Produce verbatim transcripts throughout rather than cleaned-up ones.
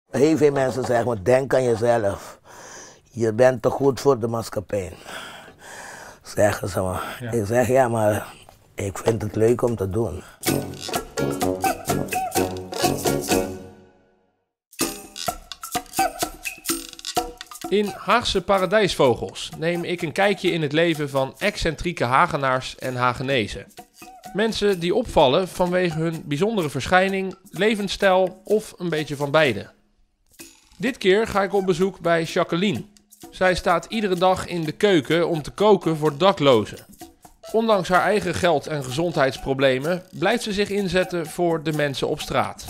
Heel veel mensen zeggen me, denk aan jezelf. Je bent te goed voor de maatschappij. Zeggen ze me. Ja. Ik zeg ja, maar ik vind het leuk om te doen. In Haagse Paradijsvogels neem ik een kijkje in het leven van excentrieke Hagenaars en Hagenezen. Mensen die opvallen vanwege hun bijzondere verschijning, levensstijl of een beetje van beide. Dit keer ga ik op bezoek bij Jacqueline. Zij staat iedere dag in de keuken om te koken voor daklozen. Ondanks haar eigen geld- en gezondheidsproblemen blijft ze zich inzetten voor de mensen op straat.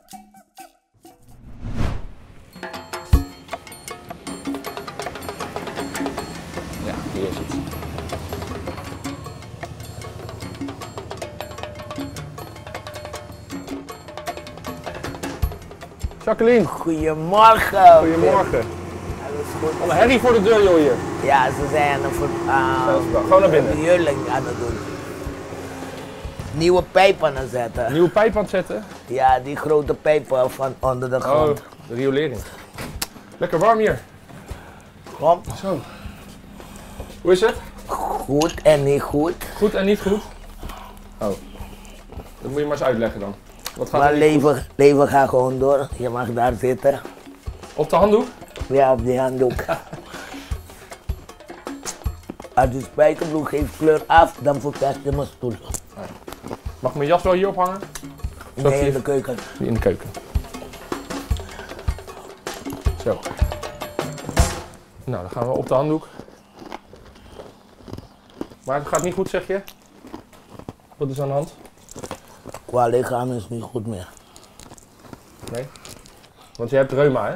Ja, hier is het. Jacqueline. Goedemorgen. Goedemorgen. Alles goed? Alle herrie voor de deur, joh, hier. Ja, ze zijn een ver- uh, Gewoon naar binnen. verhuurling aan het doen. Nieuwe pijp aan het zetten. Nieuwe pijp aan het zetten. Ja, die grote pijpen van onder de grond. Oh, de riolering. Lekker warm hier. Kom. Zo. Hoe is het? Goed en niet goed. Goed en niet goed? Oh. Dat moet je maar eens uitleggen dan. Wat gaat Maar er niet goed? leven, leven gaat gewoon door. Je mag daar zitten. Op de handdoek? Ja, op die handdoek. Als die spijkerbroek geeft kleur af, dan verpest je mijn stoel. Mag ik mijn jas wel hier ophangen? Zo Nee, hier- in de keuken. In de keuken. Zo. Nou, dan gaan we op de handdoek. Maar het gaat niet goed, zeg je? Wat is aan de hand? Qua lichaam is niet goed meer. Nee? Want je hebt reuma, hè?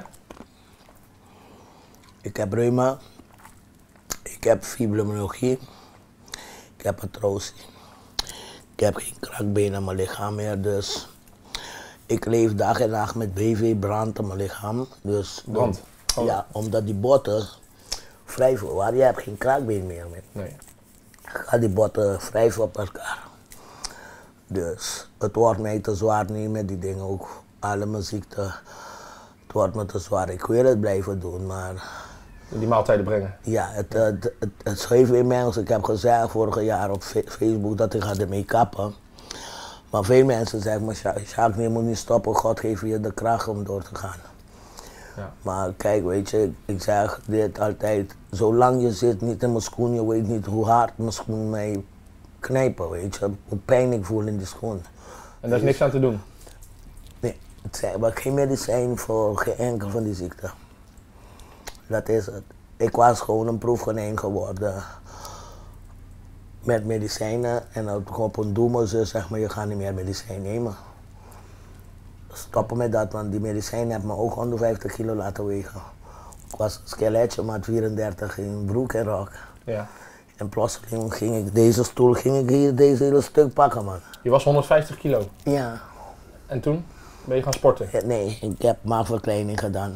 Ik heb reuma. Ik heb fibromyalgie. Ik heb artrose. Ik heb geen kraakbeen in mijn lichaam meer, dus ik leef dag en nacht met B V-brand in mijn lichaam. Dus Brand? Oh. Ja, omdat die botten wrijven waren. Je hebt geen kraakbeen meer. Met. Nee. Gaat die botten wrijven op elkaar. Dus het wordt mij te zwaar nu met die dingen ook. Alle mijn ziekten. Het wordt me te zwaar. Ik wil het blijven doen, maar Die maaltijden brengen. ja, het, het, het, het, het schreef weer mensen. Ik heb gezegd vorig jaar op Facebook dat ik ga ermee kappen. Maar veel mensen zeggen me, Jacques, je moet niet stoppen. God geeft je de kracht om door te gaan. Ja. Maar kijk, weet je, ik zeg dit altijd. Zolang je zit niet in mijn schoen, je weet niet hoe hard mijn schoen mij knijpen, weet je. Hoe pijn ik voel in die schoen. En daar is niks aan te doen? Nee, het zijn maar geen medicijn voor geen enkel van die ziekten. Dat is het. Ik was gewoon een proefkonijn geworden met medicijnen en dan op een doel ze zeg maar, je gaat niet meer medicijn nemen. Stoppen met dat, want die medicijn heeft me ook honderdvijftig kilo laten wegen. Ik was een skeletje, maar vierendertig in broek en rok. Ja. En plotseling ging ik deze stoel, ging ik hier deze hele stuk pakken, man. Je was honderdvijftig kilo. Ja. En toen ben je gaan sporten? Ja, nee, ik heb maagverkleining gedaan.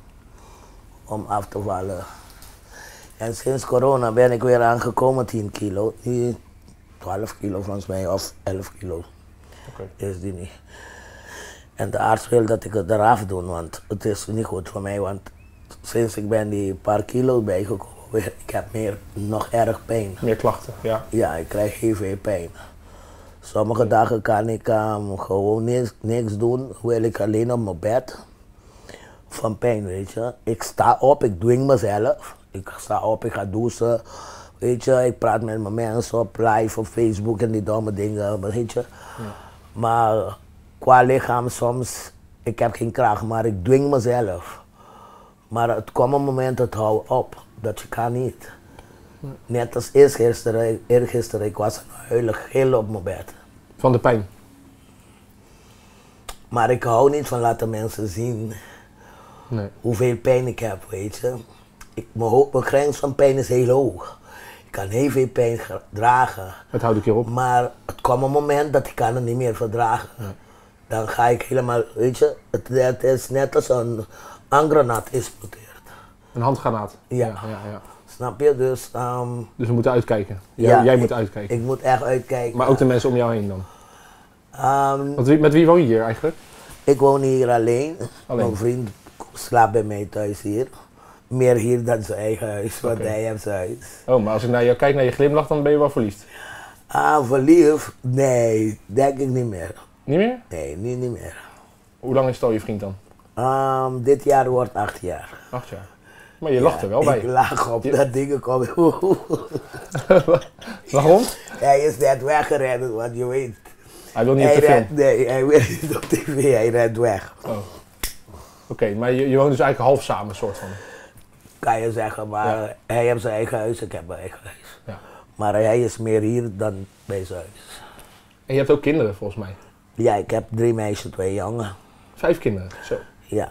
Om af te vallen. En sinds corona ben ik weer aangekomen tien kilo. Nu twaalf kilo volgens mij, of elf kilo. Okay. Is die niet. En de arts wil dat ik het eraf doe, want het is niet goed voor mij. Want sinds ik ben die paar kilo bijgekomen, ik heb meer, nog erg pijn. Meer klachten, ja. Ja, ik krijg heel veel pijn. Sommige dagen kan ik um, gewoon niks, niks doen, wil ik alleen op mijn bed. Van pijn, weet je. Ik sta op, ik dwing mezelf. Ik sta op, ik ga douchen. Weet je, ik praat met mijn mensen op live op Facebook en die domme dingen, weet je. Ja. Maar qua lichaam soms, ik heb geen kracht, maar ik dwing mezelf. Maar het komt een moment, het houdt op. Dat je kan niet. Ja. Net als eergisteren, eergisteren, ik was huilig heel op mijn bed. Van de pijn? Maar ik hou niet van laten mensen zien nee. hoeveel pijn ik heb, weet je. Ik, mijn, mijn grens van pijn is heel hoog. Ik kan heel veel pijn dragen. Het houdt een keer op. Maar het komt een moment dat ik kan het niet meer verdragen. Ja. Dan ga ik helemaal, weet je, het, het is net als een handgranaat explodeert. Een handgranaat? Ja. Ja, ja, ja. Snap je? Dus, um, dus we moeten uitkijken. Jij, ja, jij ik, moet uitkijken. Ik moet echt uitkijken. Maar ook de mensen om jou heen dan? Um, Want wie, met wie woon je hier eigenlijk? Ik woon hier alleen. alleen. Mijn vriend slaapt bij mij thuis hier. Meer hier dan zijn eigen huis, want Oké. hij heeft zijn huis. Oh, maar als ik naar jou kijk, naar je glimlach, dan ben je wel verliefd. Ah, verliefd? Nee, denk ik niet meer. Niet meer? Nee, niet, niet meer. Hoe lang is het al je vriend dan? Um, dit jaar wordt acht jaar. Acht jaar. Maar je lacht er wel bij. Ik lach op Je- dat dingen komen. Waarom? Hij is net weggerend, want je weet. Hij wil niet op Hij de film. rent, nee, hij wil niet op tv, hij rent weg. Oh. Oké, maar je, je woont dus eigenlijk half samen, soort van. Kan je zeggen, maar Ja. hij heeft zijn eigen huis, ik heb mijn eigen huis. Ja. Maar hij is meer hier dan bij zijn huis. En je hebt ook kinderen, volgens mij. Ja, ik heb drie meisjes, twee jongen. Vijf kinderen, zo. Ja.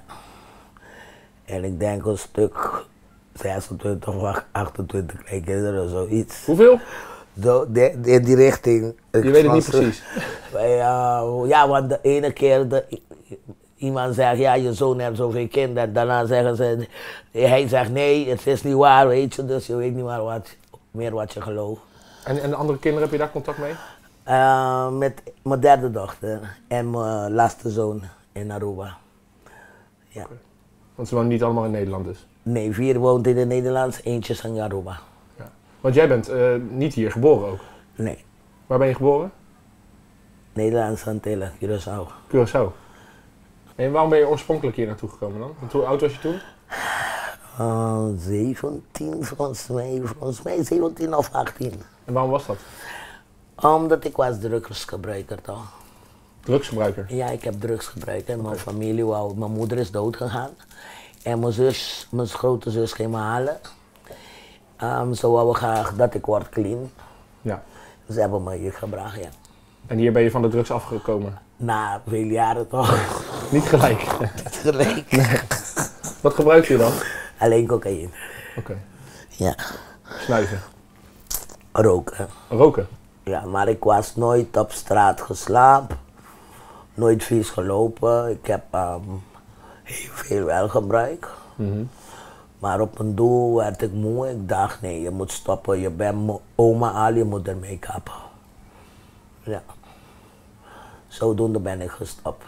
En ik denk een stuk zesentwintig of achtentwintig kleinkinderen, zoiets. Hoeveel? Zo, de- in die richting. Je weet het niet precies. Ja, ja, want de ene keer de, iemand zegt, ja, je zoon heeft zoveel kinderen. Daarna zeggen ze, hij zegt nee, het is niet waar, weet je. Dus je weet niet meer wat, meer wat je gelooft. En, en de andere kinderen, heb je daar contact mee? Uh, met mijn derde dochter en mijn laatste zoon in Aruba. Ja. Want ze wonen niet allemaal in Nederland dus. Nee, vier woont in het Nederlands, eentje is in Aruba. Ja. Want jij bent eh, niet hier geboren ook. Nee, Waar ben je geboren? Nederlands Antillen, Curaçao. Curaçao. En waarom ben je oorspronkelijk hier naartoe gekomen dan? Want hoe oud was je toen? Uh, zeventien volgens mij, volgens mij zeventien of achttien. En waarom was dat? Omdat ik was drugsgebruiker toch. Drugsgebruiker. Ja, ik heb drugs gebruikt en mijn familie wou, mijn moeder is dood gegaan. En mijn zus, mijn grote zus ging me halen. Um, ze wou graag dat ik word clean. Ja. Ze hebben me hier gebracht, ja. En hier ben je van de drugs afgekomen? Na veel jaren toch. Niet gelijk. Gelijk. Wat gebruik je dan? Alleen cocaïne. Oké. Ja. Snuiven. Roken. Roken. Ja, maar ik was nooit op straat geslapen. Nooit vies gelopen. Ik heb um, heel veel wel gebruikt. Mhm. Maar op een doel werd ik moe. Ik dacht, nee, je moet stoppen. Je bent mijn oma al, je moet ermee kappen. Ja. Zodoende ben ik gestopt.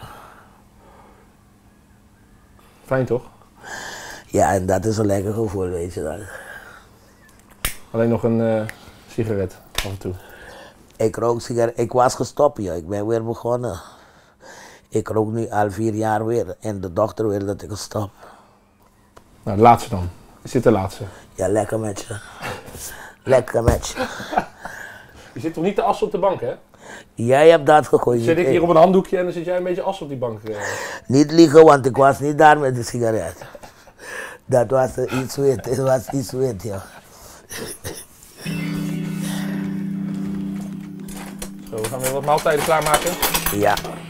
Fijn toch? Ja, en dat is een lekker gevoel, weet je dat. Alleen nog een eh, sigaret af en toe. Ik rook sigaret. Ik was gestopt, ja. Ik ben weer begonnen. Ik rook nu al vier jaar weer. En de dochter wil dat ik stop. Nou, de laatste dan. Is dit de laatste? Ja, lekker met je. Lekker met je. Je zit toch niet te assen op de bank, hè? Jij hebt dat gegooid. Zit ik niet hier ik. op een handdoekje en dan zit jij een beetje as op die bank. eh. Niet liegen, want ik was niet daar met de sigaret. Dat was uh, iets wit. Het was iets wit, ja. Zo, we gaan weer wat maaltijden klaarmaken. Ja,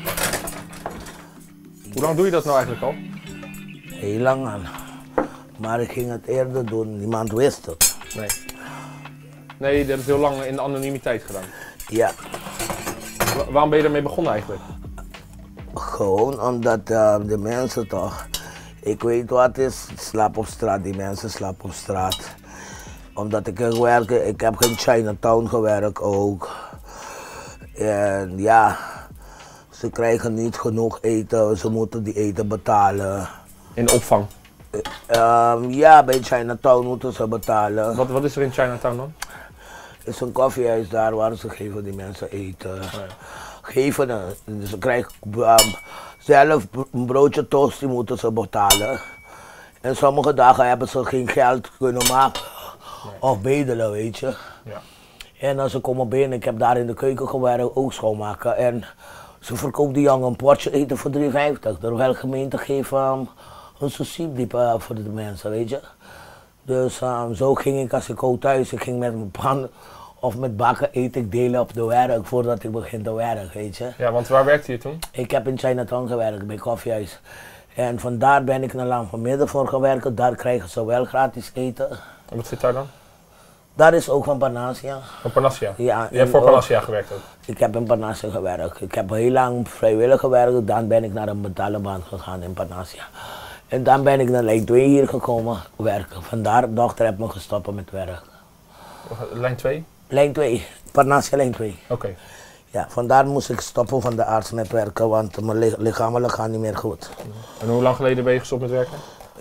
Hoe lang doe je dat nou eigenlijk al? heel lang aan. Maar ik ging het eerder doen. Niemand wist het. Nee. Nee, je hebt het heel lang in de anonimiteit gedaan. Ja, Wa- waarom ben je ermee begonnen eigenlijk? gewoon omdat uh, de mensen toch... Ik weet wat is, slaap op straat. Die mensen slapen op straat. Omdat ik er werk, ik heb in Chinatown gewerkt ook. En ja, ze krijgen niet genoeg eten. Ze moeten die eten betalen. In de opvang. Um, ja, bij Chinatown moeten ze betalen. Wat, wat is er in Chinatown dan? Er is een koffiehuis daar waar ze geven die mensen eten. Geven, eh, dus ze krijgen um, zelf een broodje toast, die moeten ze betalen. En sommige dagen hebben ze geen geld kunnen maken. Of bedelen, weet je. Ja. En als ze komen binnen, ik heb daar in de keuken gewerkt, ook schoonmaken. En ze verkoopt die jongen een potje eten voor drie vijftig. Terwijl de gemeente geeft um, een subsidie uh, voor de mensen, weet je. Dus um, zo ging ik als ik ook thuis, ik ging met mijn pan of met bakken eten, ik delen op de werk voordat ik begin te werken, weet je. Ja, want waar werkte je toen? Ik heb in Chinatown gewerkt, bij koffiehuis. En vandaar ben ik naar Laan van Midden voor gewerkt, daar krijgen ze wel gratis eten. En wat zit daar dan? Daar is ook van Panacea. Van Panacea? Ja, Je hebt en voor ook- Panacea gewerkt ook? Ik heb in Panacea gewerkt. Ik heb heel lang vrijwillig gewerkt, dan ben ik naar een betaalbaan gegaan in Panacea. En dan ben ik naar lijn twee hier gekomen werken. Vandaar, de dochter heeft me gestopt met werk. Lijn twee? Lijn twee, Panacea lijn twee. Oké. Ja, vandaar moest ik stoppen van de arts met werken, want mijn li- lichamelijk gaat niet meer goed. En hoe lang geleden ben je gestopt met werken?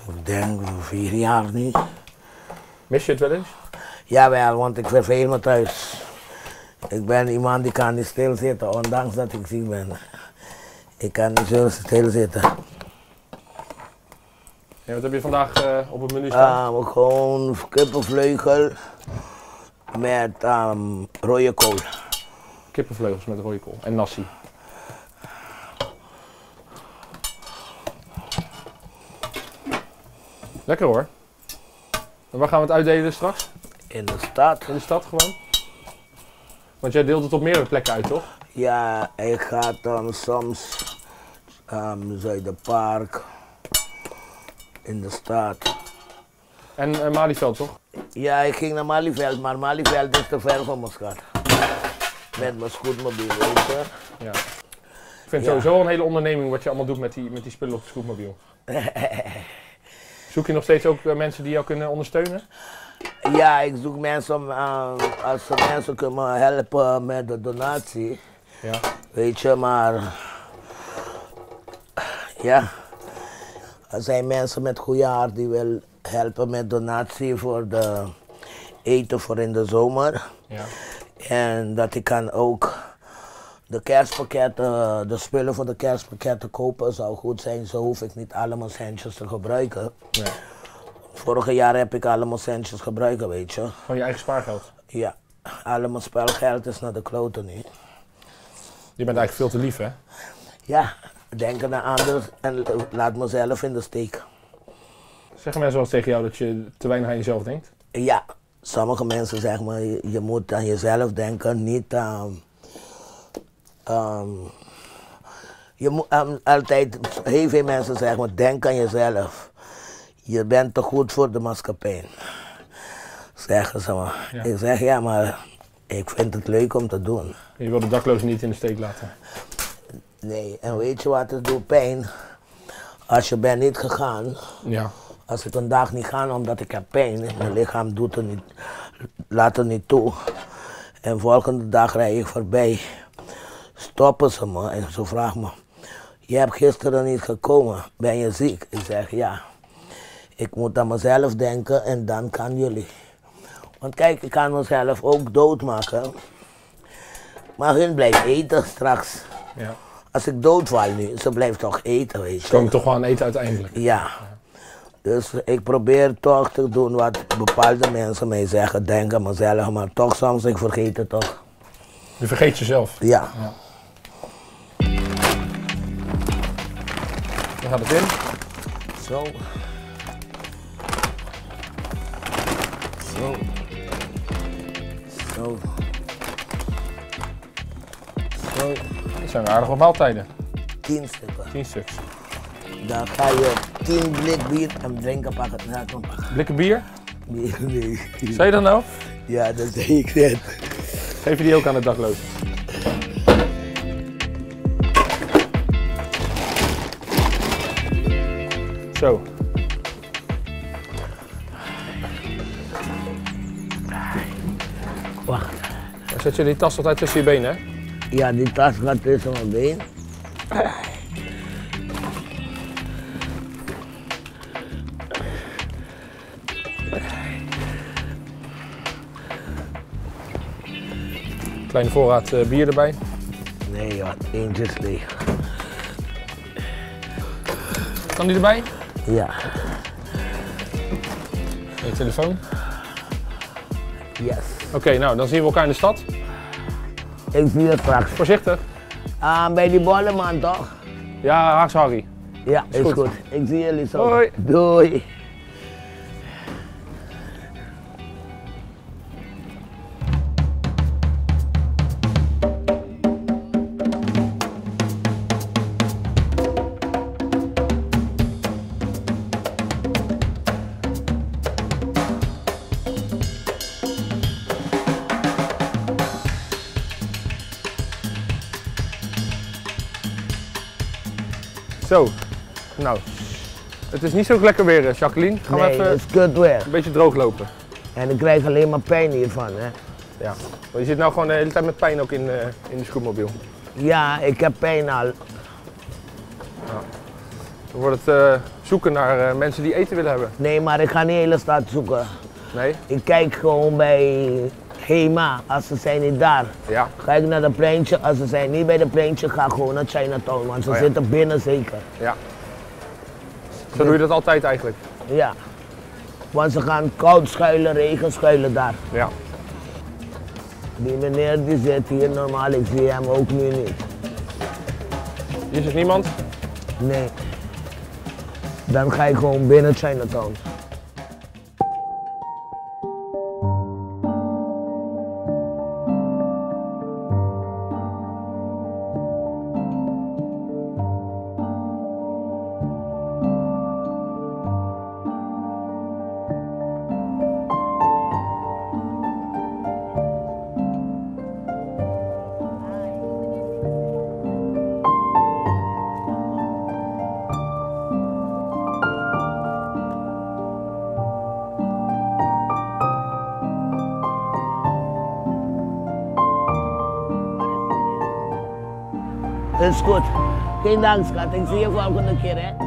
Ik denk vier jaar nu. Mis je het wel eens? Jawel, want ik verveel me thuis. Ik ben iemand die kan niet stilzitten, ondanks dat ik ziek ben. Ik kan niet zo stilzitten. Ja, wat heb je vandaag uh, op het menu staan? Um, gewoon kippenvleugel met um, rode kool. Kippenvleugels met rode kool en nasi. Lekker hoor. En waar gaan we het uitdelen straks? In de stad. In de stad gewoon? Want jij deelt het op meerdere plekken uit, toch? Ja, ik ga dan soms um, Zuiderpark, in de stad. En uh, Malieveld, toch? Ja, ik ging naar Malieveld, maar Malieveld is te ver van mijn schat. Met mijn scootmobiel, weet je. Ja. Ik vind het ja. sowieso een hele onderneming wat je allemaal doet met die, met die spullen op de scootmobiel. Zoek je nog steeds ook uh, mensen die jou kunnen ondersteunen? Ja, ik zoek mensen om, uh, als ze mensen kunnen helpen met de donatie. Ja. Weet je, maar ja, er zijn mensen met goede hart die willen helpen met donatie voor de eten voor in de zomer. Ja. En dat ik kan ook de kerstpakketten, de spullen voor de kerstpakketten kopen zou goed zijn. Zo hoef ik niet allemaal centjes te gebruiken. Nee. Vorige jaar heb ik allemaal centjes gebruikt, weet je. Van je eigen spaargeld? Ja, allemaal spelgeld is naar de kloten nu. Je bent eigenlijk veel te lief, hè? Ja, denken naar anderen en laat mezelf in de steek. Zeggen mensen wel eens tegen jou dat je te weinig aan jezelf denkt? Ja, sommige mensen zeggen maar, je, je moet aan jezelf denken, niet aan... Um, je moet um, altijd, heel veel mensen zeggen maar, denk aan jezelf. Je bent te goed voor de maatschappij. Zeggen ze maar. Ja. Ik zeg ja, maar ik vind het leuk om te doen. Je wil de daklozen niet in de steek laten? Nee, en weet je wat, het doet pijn? Als je bent niet gegaan, ja. Als ik een dag niet ga omdat ik heb pijn, mijn lichaam doet het niet, laat het niet toe. En volgende dag rijd ik voorbij, stoppen ze me en ze vragen me, je hebt gisteren niet gekomen, ben je ziek? Ik zeg ja, ik moet aan mezelf denken en dan kan jullie. Want kijk, ik kan mezelf ook doodmaken, maar hun blijft eten straks. Ja. Als ik doodval nu, ze blijft toch eten, weet je. Ze komen toch wel aan eten uiteindelijk? Ja. Dus ik probeer toch te doen wat bepaalde mensen mij zeggen, denk aan mezelf, maar toch soms ik vergeet het toch. Je vergeet jezelf? Ja. ja. Dan gaat het in. Zo. Zo. Zo. Zo. Dat zijn aardig wat maaltijden. Tien stukken. Tien stuks. Dan ga je tien blik bier en drinken pakken. Nou, kom pakken. Blikken bier? Nee, nee. Zei je dat nou? Ja, dat zei ik net. Geef je die ook aan de daklozen? Zo. Wacht. Dan zet je die tas altijd tussen je benen, hè? Ja, die tas gaat tussen mijn been. Kleine voorraad uh, bier erbij. Nee joh, eentje is leeg. Kan die erbij? Ja. Je telefoon? Yes. Oké, okay, nou dan zien we elkaar in de stad. Ik zie je straks. Voorzichtig. Ah, bij die bolleman toch? Ja, Haagse Harry. Ja, is, is goed. goed. Ik zie jullie zo. Hoi. Doei. Zo, nou, het is niet zo lekker weer, Jacqueline. Gaan nee, we even het is kut weer. een beetje droog lopen. En ik krijg alleen maar pijn hiervan, hè. Ja, want je zit nou gewoon de hele tijd met pijn ook in, uh, in de scootmobiel. Ja, ik heb pijn al. Ja. Dan wordt het uh, zoeken naar uh, mensen die eten willen hebben. Nee, maar ik ga niet de hele stad zoeken. Nee? Ik kijk gewoon bij Hema, als ze zijn niet daar. Ja. Ga ik naar de pleintje, als ze zijn niet bij de pleintje, ga ik gewoon naar Chinatown, want ze oh, ja. zitten binnen zeker. Ja. Zo doe je dat altijd eigenlijk? Ja. Want ze gaan koud schuilen, regen schuilen daar. Ja. Die meneer die zit hier normaal, ik zie hem ook nu niet. Hier zit niemand? Nee. Dan ga ik gewoon binnen Chinatown. Is goed. Geen dank, schat. Ik zie je volgende keer, hè.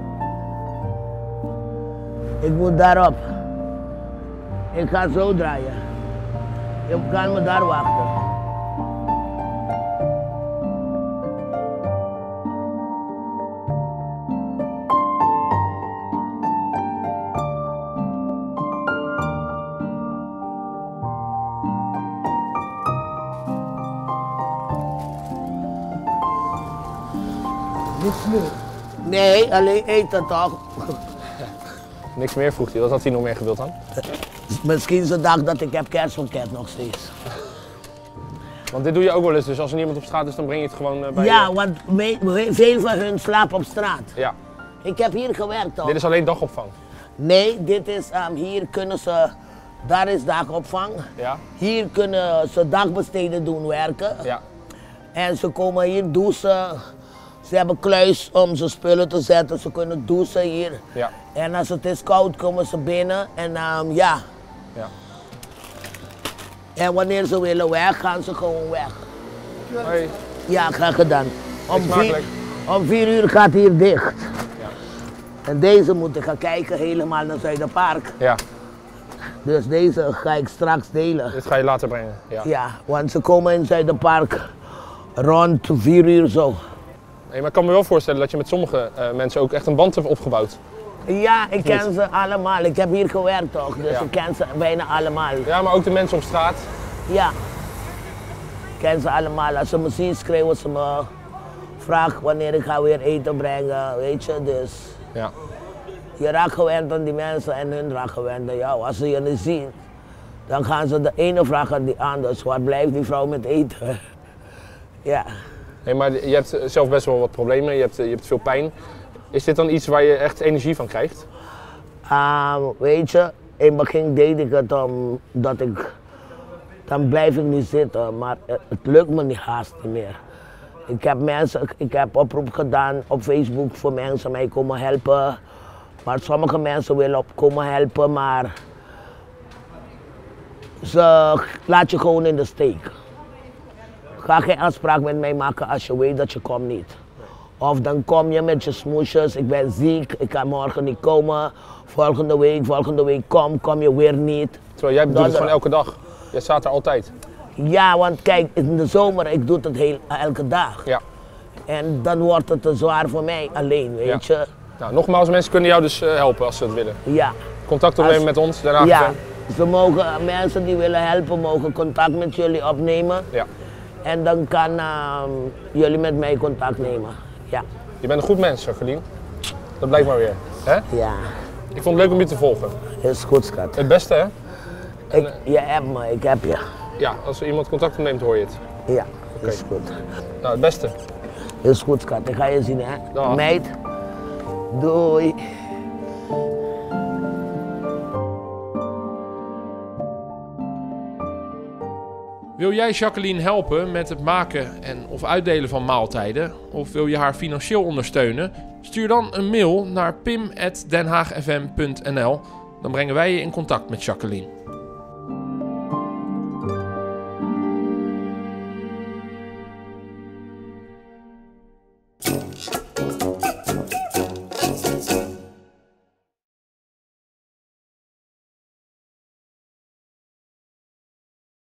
Ik moet daarop. Ik ga zo draaien. Je kan me daar wachten. Niks meer. Nee, alleen eten toch? Niks meer vroeg hij. Wat had hij nog meer gewild dan? Misschien ze dacht dat ik heb kerstpakket nog steeds. Want dit doe je ook wel eens, dus als er niemand op straat is, dan breng je het gewoon uh, bij Ja, je... want we- we- veel van hun slapen op straat. Ja. Ik heb hier gewerkt toch? Dit is alleen dagopvang? Nee, dit is, um, hier kunnen ze, daar is dagopvang. Ja. Hier kunnen ze dagbesteden doen werken. Ja. En ze komen hier douchen. Ze hebben kluis om ze spullen te zetten. Ze kunnen douchen hier. Ja. En als het is koud komen ze binnen. En um, ja. Ja. En wanneer ze willen weg, gaan ze gewoon weg. Hoi. Ja, graag gedaan. Om vier, Smakelijk. om vier uur gaat hier dicht. Ja. En deze moet ik gaan kijken helemaal naar Zuiderpark. Ja. Dus deze ga ik straks delen. Dit ga je later brengen. Ja. Ja, want ze komen in Zuiderpark rond vier uur zo. Hey, maar ik kan me wel voorstellen dat je met sommige uh, mensen ook echt een band hebt opgebouwd. Ja, ik ken ze allemaal. Ik heb hier gewerkt toch, dus Ja. ik ken ze bijna allemaal. Ja, maar ook de mensen op straat. Ja, ik ken ze allemaal. Als ze me zien, schreeuwen ze me. Vraag wanneer ik ga weer eten brengen, weet je. Dus Ja. je raakt gewend aan die mensen en hun raakt gewend aan jou. Als ze je niet zien, dan gaan ze de ene vragen aan die anders. Waar blijft die vrouw met eten? Ja. Hey, maar je hebt zelf best wel wat problemen, je hebt, je hebt veel pijn. Is dit dan iets waar je echt energie van krijgt? Um, weet je, in het begin deed ik het omdat ik, dan blijf ik niet zitten, maar het, het lukt me niet haast niet meer. Ik heb mensen, ik heb oproep gedaan op Facebook voor mensen mij komen helpen. Maar sommige mensen willen op komen helpen, maar ze laat je gewoon in de steek. Ga geen afspraak met mij maken als je weet dat je komt niet. Of dan kom je met je smoesjes, ik ben ziek, ik kan morgen niet komen. Volgende week, volgende week kom, kom je weer niet. Terwijl jij doet het gewoon elke dag. Jij staat er altijd. Ja, want kijk, in de zomer, ik doe het heel, elke dag. Ja. En dan wordt het te zwaar voor mij alleen, weet je. Nou, nogmaals, mensen kunnen jou dus uh, helpen als ze het willen. Ja. Contact opnemen Als- met ons, daarna. Ja, ze mogen, mensen die willen helpen, mogen contact met jullie opnemen. Ja. En dan kan ehm, jullie met mij contact nemen. Ja. Je bent een goed mens, Jacqueline. Dat blijkt maar weer. Hè? Ja, Ik vond het leuk om je te volgen. is goed, schat. Het beste, hè? Ik, je hebt me, ik heb je. Ja, als er iemand contact opneemt, hoor je het. Ja, is goed. Nou, het beste. Is goed, schat. Ik ga je zien, hè. Dag. Meid. Doei. Wil jij Jacqueline helpen met het maken en of uitdelen van maaltijden? Of wil je haar financieel ondersteunen? Stuur dan een mail naar pim at denhaagfm punt n l. Dan brengen wij je in contact met Jacqueline.